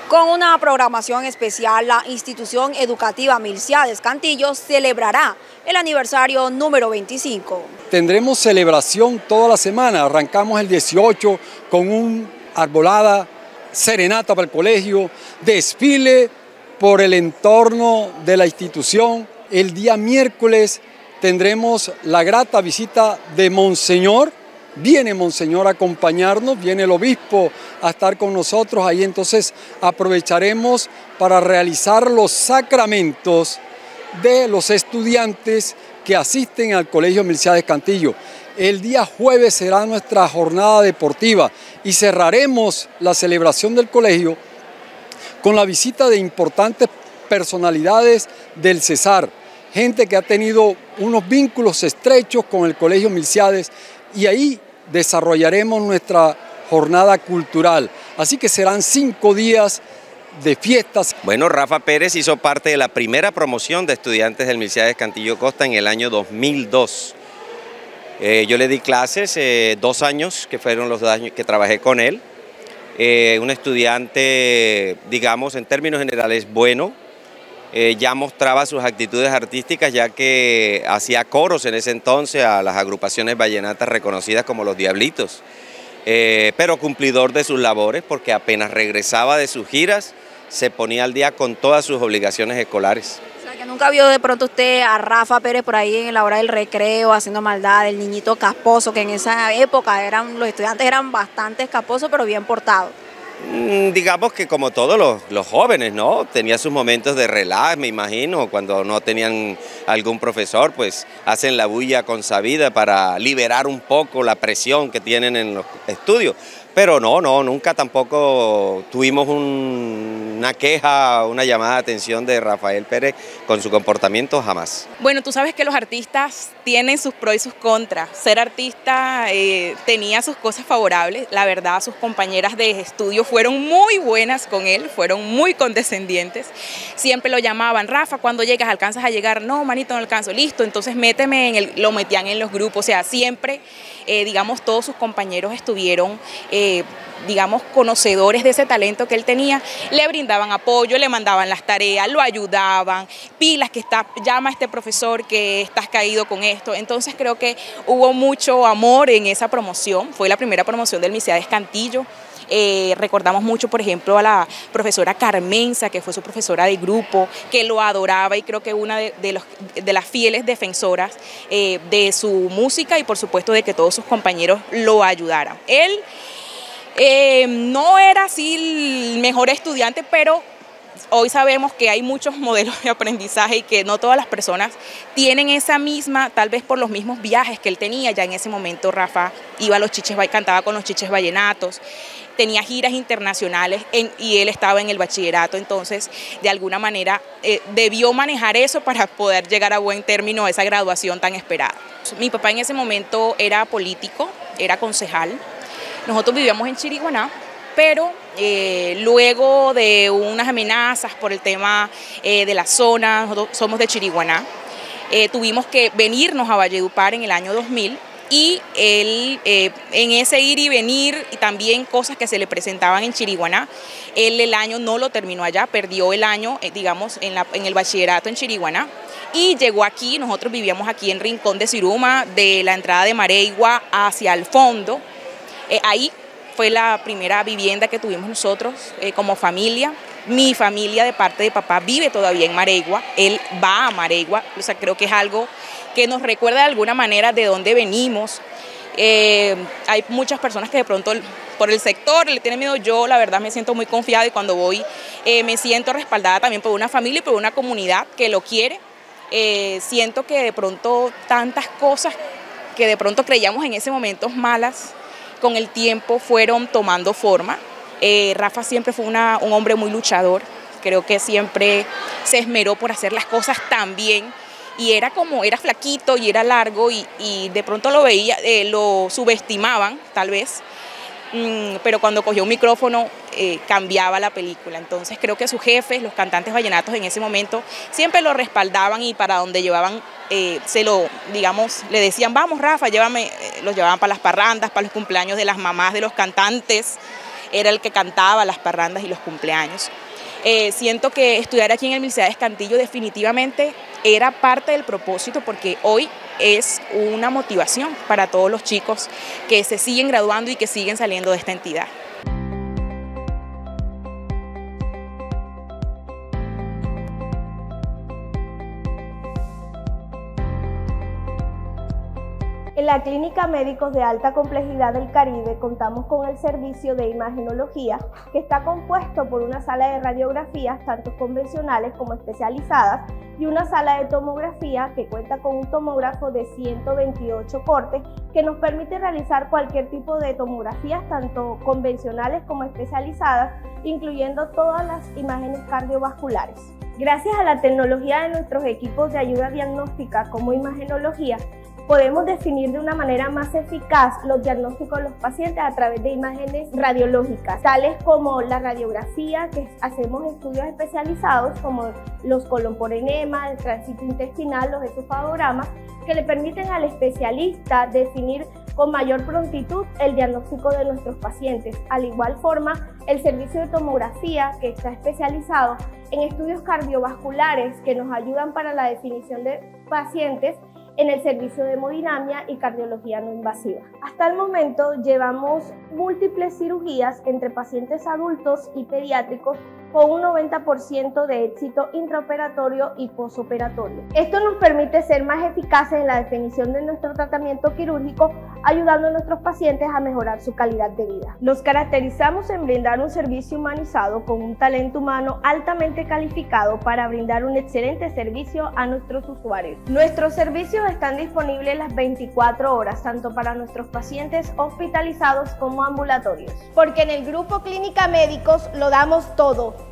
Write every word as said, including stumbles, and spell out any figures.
Con una programación especial, la institución educativa Milciades Cantillo celebrará el aniversario número veinticinco. Tendremos celebración toda la semana, arrancamos el dieciocho con una arbolada, serenata para el colegio, desfile por el entorno de la institución. El día miércoles tendremos la grata visita de Monseñor. Viene Monseñor a acompañarnos, viene el obispo a estar con nosotros ahí, entonces aprovecharemos para realizar los sacramentos de los estudiantes que asisten al Colegio Milciades Cantillo. El día jueves será nuestra jornada deportiva y cerraremos la celebración del colegio con la visita de importantes personalidades del Cesar, gente que ha tenido unos vínculos estrechos con el Colegio Milciades, y ahí desarrollaremos nuestra jornada cultural. Así que serán cinco días de fiestas. Bueno, Rafa Pérez hizo parte de la primera promoción de estudiantes del Milciades Cantillo Costa en el año dos mil dos. Eh, yo le di clases eh, dos años, que fueron los dos años que trabajé con él. Eh, un estudiante, digamos, en términos generales bueno. Eh, ya mostraba sus actitudes artísticas, ya que hacía coros en ese entonces a las agrupaciones vallenatas reconocidas como Los Diablitos, eh, pero cumplidor de sus labores, porque apenas regresaba de sus giras se ponía al día con todas sus obligaciones escolares. O sea, que nunca vio de pronto usted a Rafa Pérez por ahí en la hora del recreo haciendo maldad, el niñito casposo, que en esa época eran, los estudiantes eran bastante escaposos pero bien portados. Digamos que como todos los, los jóvenes, ¿no? Tenía sus momentos de relax, me imagino, cuando no tenían algún profesor, pues hacen la bulla consabida para liberar un poco la presión que tienen en los estudios. Pero no, no, nunca tampoco tuvimos un, una queja, una llamada de atención de Rafael Pérez con su comportamiento, jamás. Bueno, tú sabes que los artistas tienen sus pros y sus contras. Ser artista eh, tenía sus cosas favorables. La verdad, sus compañeras de estudio fueron muy buenas con él, fueron muy condescendientes. Siempre lo llamaban, Rafa, cuando llegas, ¿alcanzas a llegar? No, manito, no alcanzo. Listo, entonces méteme en el, lo metían en los grupos. O sea, siempre, eh, digamos, todos sus compañeros estuvieron eh, digamos, conocedores de ese talento que él tenía, le brindaban apoyo, le mandaban las tareas, lo ayudaban, pilas que está, llama a este profesor que estás caído con esto. Entonces creo que hubo mucho amor en esa promoción, fue la primera promoción del Milciades Cantillo. Eh, recordamos mucho, por ejemplo, a la profesora Carmenza, que fue su profesora de grupo, que lo adoraba y creo que una de, de, los, de las fieles defensoras eh, de su música y por supuesto de que todos sus compañeros lo ayudaran. Él Eh, no era así el mejor estudiante, pero hoy sabemos que hay muchos modelos de aprendizaje y que no todas las personas tienen esa misma, tal vez por los mismos viajes que él tenía. Ya en ese momento Rafa iba a los chiches, cantaba con los chiches vallenatos, tenía giras internacionales en, y él estaba en el bachillerato, entonces de alguna manera eh, debió manejar eso para poder llegar a buen término a esa graduación tan esperada. Mi papá en ese momento era político, era concejal. Nosotros vivíamos en Chiriguaná, pero eh, luego de unas amenazas por el tema eh, de la zona, nosotros somos de Chiriguaná, eh, tuvimos que venirnos a Valledupar en el año dos mil y él, eh, en ese ir y venir y también cosas que se le presentaban en Chiriguaná, él el año no lo terminó allá, perdió el año, eh, digamos, en, la, en el bachillerato en Chiriguaná y llegó aquí. Nosotros vivíamos aquí en Rincón de Siruma, de la entrada de Mareigua hacia el fondo. Eh, ahí fue la primera vivienda que tuvimos nosotros eh, como familia. Mi familia de parte de papá vive todavía en Mareigua, él va a Mareigua, o sea, creo que es algo que nos recuerda de alguna manera de dónde venimos. Eh, hay muchas personas que de pronto por el sector le tienen miedo. Yo la verdad me siento muy confiada y cuando voy eh, me siento respaldada también por una familia y por una comunidad que lo quiere. Eh, siento que de pronto tantas cosas que de pronto creíamos en ese momento malas, con el tiempo fueron tomando forma. Eh, Rafa siempre fue una, un hombre muy luchador, creo que siempre se esmeró por hacer las cosas tan bien y era como, era flaquito y era largo y, y de pronto lo veía, eh, lo subestimaban tal vez, mm, pero cuando cogió un micrófono eh, cambiaba la película. Entonces creo que sus jefes, los cantantes vallenatos en ese momento, siempre lo respaldaban y para donde llevaban eh, se lo, digamos, le decían, vamos Rafa, llévame, eh, los llevaban para las parrandas, para los cumpleaños de las mamás de los cantantes. era el que cantaba las parrandas y los cumpleaños. Eh, siento que estudiar aquí en el Milciades Cantillo definitivamente era parte del propósito, porque hoy es una motivación para todos los chicos que se siguen graduando y que siguen saliendo de esta entidad. En la Clínica Médicos de Alta Complejidad del Caribe contamos con el servicio de imagenología, que está compuesto por una sala de radiografías tanto convencionales como especializadas y una sala de tomografía que cuenta con un tomógrafo de ciento veintiocho cortes que nos permite realizar cualquier tipo de tomografías tanto convencionales como especializadas, incluyendo todas las imágenes cardiovasculares. Gracias a la tecnología de nuestros equipos de ayuda diagnóstica como imagenología, podemos definir de una manera más eficaz los diagnósticos de los pacientes a través de imágenes radiológicas, tales como la radiografía, que hacemos estudios especializados como los colon por enema, el tránsito intestinal, los esofagogramas, que le permiten al especialista definir con mayor prontitud el diagnóstico de nuestros pacientes. Al igual forma, el servicio de tomografía, que está especializado en estudios cardiovasculares que nos ayudan para la definición de pacientes en el servicio de hemodinamia y cardiología no invasiva. Hasta el momento llevamos múltiples cirugías entre pacientes adultos y pediátricos con un noventa por ciento de éxito intraoperatorio y posoperatorio. Esto nos permite ser más eficaces en la definición de nuestro tratamiento quirúrgico, ayudando a nuestros pacientes a mejorar su calidad de vida. Nos caracterizamos en brindar un servicio humanizado con un talento humano altamente calificado para brindar un excelente servicio a nuestros usuarios. Nuestros servicios están disponibles las veinticuatro horas, tanto para nuestros pacientes hospitalizados como ambulatorios. Porque en el Grupo Clínica Médicos lo damos todo.